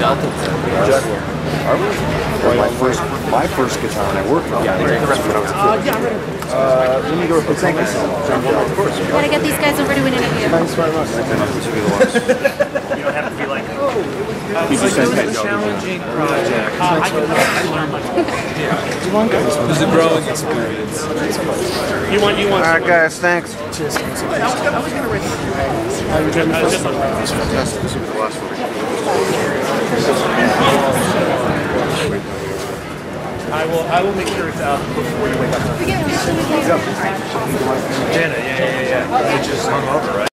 Juggler. My first guitar when I worked on it. The rest of it I was Let me go with thank you so much. Of course. We gotta get these guys over to an interview. Thanks very much. You don't have to be like, It was a challenging project. It was a growing experience. you want. All right, guys, thanks. I was gonna write I will make sure it's out before you wake up. Janet, yeah. It just hung over, right?